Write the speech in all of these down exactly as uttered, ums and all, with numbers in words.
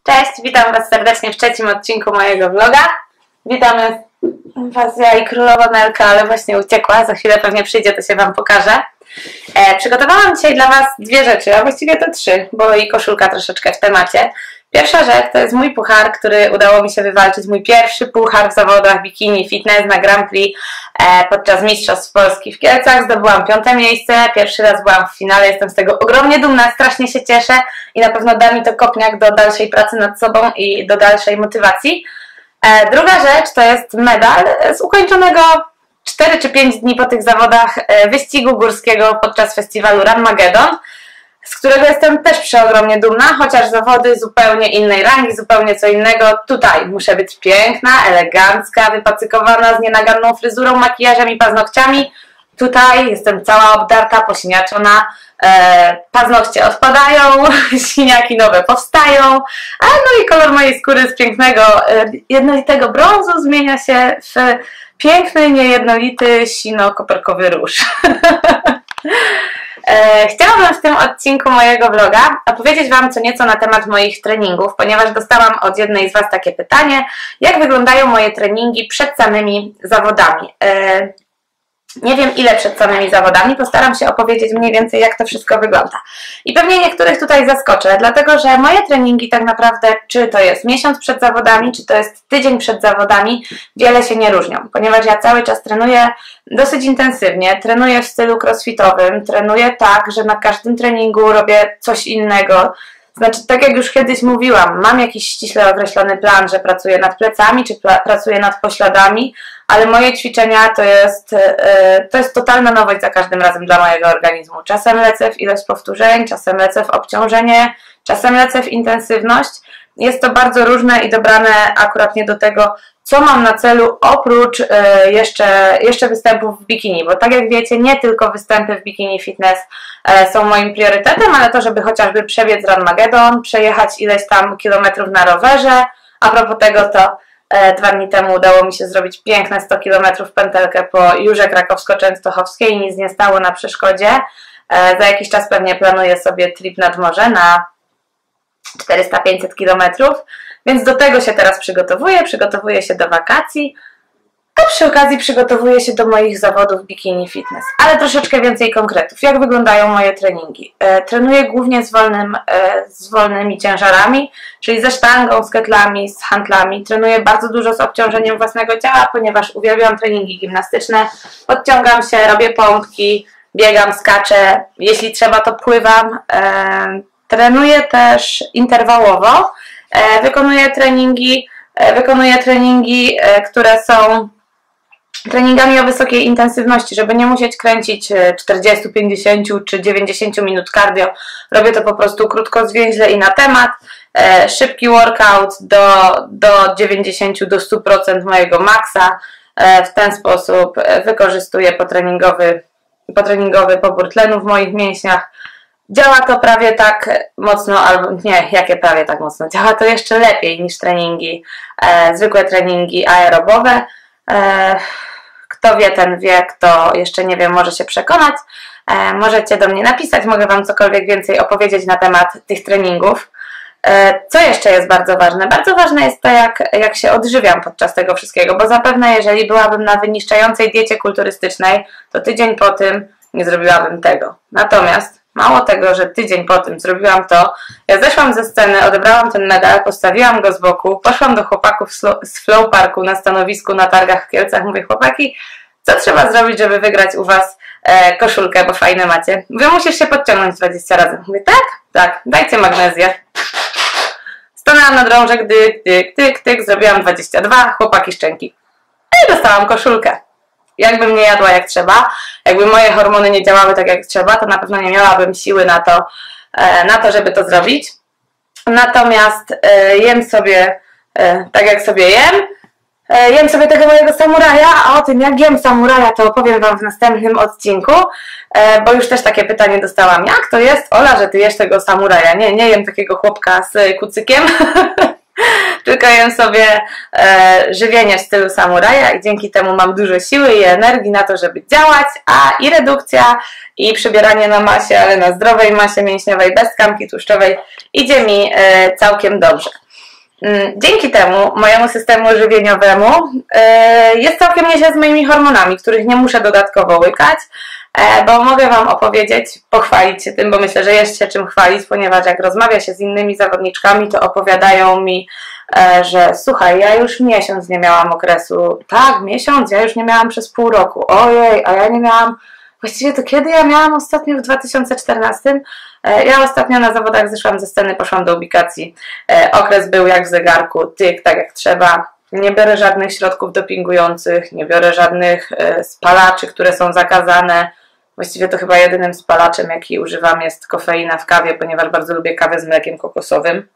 Cześć, witam Was serdecznie w trzecim odcinku mojego vloga. Witamy Was, ja i królowa Nelka, ale właśnie uciekła, za chwilę pewnie przyjdzie, to się Wam pokażę. E, przygotowałam dzisiaj dla Was dwie rzeczy, a właściwie to trzy, bo i koszulka troszeczkę w temacie. Pierwsza rzecz to jest mój puchar, który udało mi się wywalczyć, mój pierwszy puchar w zawodach bikini fitness na Grand Prix e, podczas Mistrzostw Polski w Kielcach. Zdobyłam piąte miejsce, pierwszy raz byłam w finale, jestem z tego ogromnie dumna, strasznie się cieszę i na pewno da mi to kopniak do dalszej pracy nad sobą i do dalszej motywacji. E, druga rzecz to jest medal z ukończonego cztery czy pięć dni po tych zawodach e, wyścigu górskiego podczas festiwalu Ranmagedon, z którego jestem też przeogromnie dumna, chociaż zawody zupełnie innej rangi, zupełnie co innego. Tutaj muszę być piękna, elegancka, wypacykowana, z nienaganną fryzurą, makijażem i paznokciami. Tutaj jestem cała obdarta, posiniaczona, e, paznokcie odpadają, siniaki nowe powstają, a no i kolor mojej skóry z pięknego, e, jednolitego brązu zmienia się w piękny, niejednolity, sino-koperkowy róż. Chciałabym w tym odcinku mojego vloga opowiedzieć Wam co nieco na temat moich treningów, ponieważ dostałam od jednej z Was takie pytanie, jak wyglądają moje treningi przed samymi zawodami. Nie wiem ile przed samymi zawodami, postaram się opowiedzieć mniej więcej jak to wszystko wygląda. I pewnie niektórych tutaj zaskoczę, dlatego że moje treningi tak naprawdę, czy to jest miesiąc przed zawodami, czy to jest tydzień przed zawodami, wiele się nie różnią, ponieważ ja cały czas trenuję dosyć intensywnie, trenuję w stylu crossfitowym, trenuję tak, że na każdym treningu robię coś innego. Znaczy, tak jak już kiedyś mówiłam, mam jakiś ściśle określony plan, że pracuję nad plecami, czy pracuję nad pośladami, ale moje ćwiczenia to jest, yy, to jest totalna nowość za każdym razem dla mojego organizmu. Czasem lecę w ilość powtórzeń, czasem lecę w obciążenie, czasem lecę w intensywność. Jest to bardzo różne i dobrane akurat nie do tego, co mam na celu oprócz yy, jeszcze, jeszcze występów w bikini, bo tak jak wiecie, nie tylko występy w bikini fitness yy, są moim priorytetem, ale to, żeby chociażby przebiec Ranmagedon, przejechać ileś tam kilometrów na rowerze. A propos tego, to yy, dwa dni temu udało mi się zrobić piękne sto kilometrów pętelkę po Jurze Krakowsko-Częstochowskiej, nic nie stało na przeszkodzie. Yy, za jakiś czas pewnie planuję sobie trip nad morze na czterysta pięćset kilometrów, więc do tego się teraz przygotowuję, przygotowuję się do wakacji, a przy okazji przygotowuję się do moich zawodów bikini fitness. Ale troszeczkę więcej konkretów. Jak wyglądają moje treningi? E, trenuję głównie z, wolnym, e, z wolnymi ciężarami, czyli ze sztangą, z ketlami, z handlami. Trenuję bardzo dużo z obciążeniem własnego ciała, ponieważ uwielbiam treningi gimnastyczne. Podciągam się, robię pompki, biegam, skaczę. Jeśli trzeba, to pływam. E, trenuję też interwałowo. E, wykonuję treningi, e, wykonuję treningi, e, które są treningami o wysokiej intensywności, żeby nie musieć kręcić czterdzieści, pięćdziesiąt czy dziewięćdziesiąt minut cardio. Robię to po prostu krótko, zwięźle i na temat. E, szybki workout do, do dziewięćdziesięciu do stu procent mojego maksa. E, w ten sposób wykorzystuję potreningowy, potreningowy pobór tlenu w moich mięśniach. Działa to prawie tak mocno, albo nie, jakie prawie tak mocno, działa to jeszcze lepiej niż treningi, e, zwykłe treningi aerobowe. E, kto wie, ten wie, kto jeszcze nie wie, może się przekonać. E, możecie do mnie napisać, mogę Wam cokolwiek więcej opowiedzieć na temat tych treningów. E, co jeszcze jest bardzo ważne? Bardzo ważne jest to, jak, jak się odżywiam podczas tego wszystkiego, bo zapewne jeżeli byłabym na wyniszczającej diecie kulturystycznej, to tydzień po tym nie zrobiłabym tego. Natomiast mało tego, że tydzień po tym zrobiłam to, ja zeszłam ze sceny, odebrałam ten medal, postawiłam go z boku, poszłam do chłopaków z Flow Parku na stanowisku na targach w Kielcach, mówię, chłopaki, co trzeba zrobić, żeby wygrać u Was e, koszulkę, bo fajne macie? Mówię, musisz się podciągnąć dwadzieścia razy. Mówię, tak? Tak, dajcie magnezję. Stanęłam na drążek, dyk, dyk, tyk, tyk, zrobiłam dwadzieścia dwa, chłopaki szczęki. I dostałam koszulkę. Jakbym nie jadła jak trzeba, jakby moje hormony nie działały tak jak trzeba, to na pewno nie miałabym siły na to, na to żeby to zrobić. Natomiast jem sobie tak jak sobie jem, jem sobie tego mojego samuraja, a o tym jak jem samuraja to opowiem Wam w następnym odcinku, bo już też takie pytanie dostałam, jak to jest, Ola, że Ty jesz tego samuraja? Nie, nie jem takiego chłopka z kucykiem. Tylko jem sobie e, żywienie w stylu samuraja i dzięki temu mam dużo siły i energii na to, żeby działać, a i redukcja, i przybieranie na masie, ale na zdrowej masie mięśniowej, bez tkanki tłuszczowej idzie mi e, całkiem dobrze. Dzięki temu, mojemu systemu żywieniowemu, jest całkiem nieźle z moimi hormonami, których nie muszę dodatkowo łykać, bo mogę Wam opowiedzieć, pochwalić się tym, bo myślę, że jest się czym chwalić, ponieważ jak rozmawia się z innymi zawodniczkami, to opowiadają mi, że słuchaj, ja już miesiąc nie miałam okresu. Tak, miesiąc? Ja już nie miałam przez pół roku. Ojej, a ja nie miałam... Właściwie to kiedy ja miałam ostatnio w dwa tysiące czternastym? Ja ostatnio na zawodach zeszłam ze sceny, poszłam do ubikacji. Okres był jak w zegarku, tyk, tak jak trzeba. Nie biorę żadnych środków dopingujących, nie biorę żadnych spalaczy, które są zakazane. Właściwie to chyba jedynym spalaczem, jaki używam, jest kofeina w kawie, ponieważ bardzo lubię kawę z mlekiem kokosowym.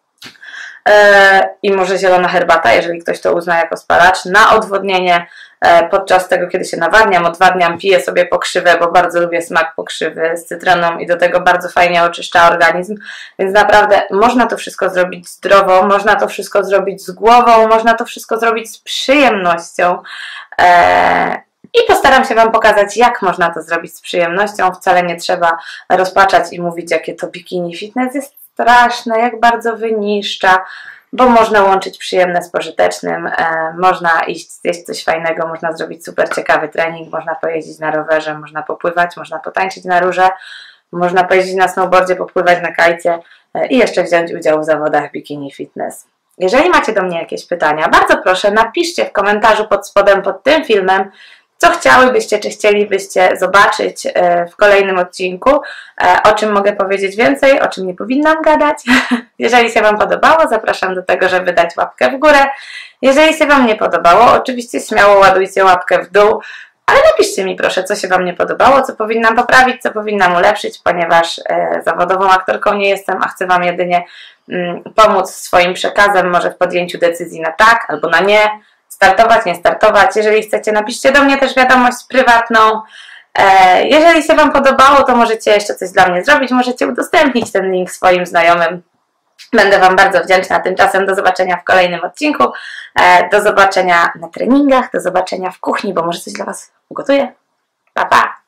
I może zielona herbata, jeżeli ktoś to uzna jako spalacz. Na odwodnienie podczas tego, kiedy się nawadniam, odwadniam, piję sobie pokrzywę, bo bardzo lubię smak pokrzywy z cytryną i do tego bardzo fajnie oczyszcza organizm, więc naprawdę można to wszystko zrobić zdrowo, można to wszystko zrobić z głową, można to wszystko zrobić z przyjemnością i postaram się Wam pokazać, jak można to zrobić z przyjemnością. Wcale nie trzeba rozpaczać i mówić, jakie to bikini fitness jest straszne, jak bardzo wyniszcza, bo można łączyć przyjemne z pożytecznym, e, można iść zjeść coś fajnego, można zrobić super ciekawy trening, można pojeździć na rowerze, można popływać, można potańczyć na róże, można pojeździć na snowboardzie, popływać na kajcie e, i jeszcze wziąć udział w zawodach bikini fitness. Jeżeli macie do mnie jakieś pytania, bardzo proszę, napiszcie w komentarzu pod spodem pod tym filmem, co chciałybyście, czy chcielibyście zobaczyć w kolejnym odcinku, o czym mogę powiedzieć więcej, o czym nie powinnam gadać. Jeżeli się Wam podobało, zapraszam do tego, żeby dać łapkę w górę. Jeżeli się Wam nie podobało, oczywiście śmiało ładujcie łapkę w dół, ale napiszcie mi proszę, co się Wam nie podobało, co powinnam poprawić, co powinnam ulepszyć, ponieważ zawodową aktorką nie jestem, a chcę Wam jedynie pomóc swoim przekazem, może w podjęciu decyzji na tak albo na nie, startować, nie startować. Jeżeli chcecie, napiszcie do mnie też wiadomość prywatną. Jeżeli się Wam podobało, to możecie jeszcze coś dla mnie zrobić, możecie udostępnić ten link swoim znajomym. Będę Wam bardzo wdzięczna. Tymczasem do zobaczenia w kolejnym odcinku, do zobaczenia na treningach, do zobaczenia w kuchni, bo może coś dla Was ugotuję. Pa, pa!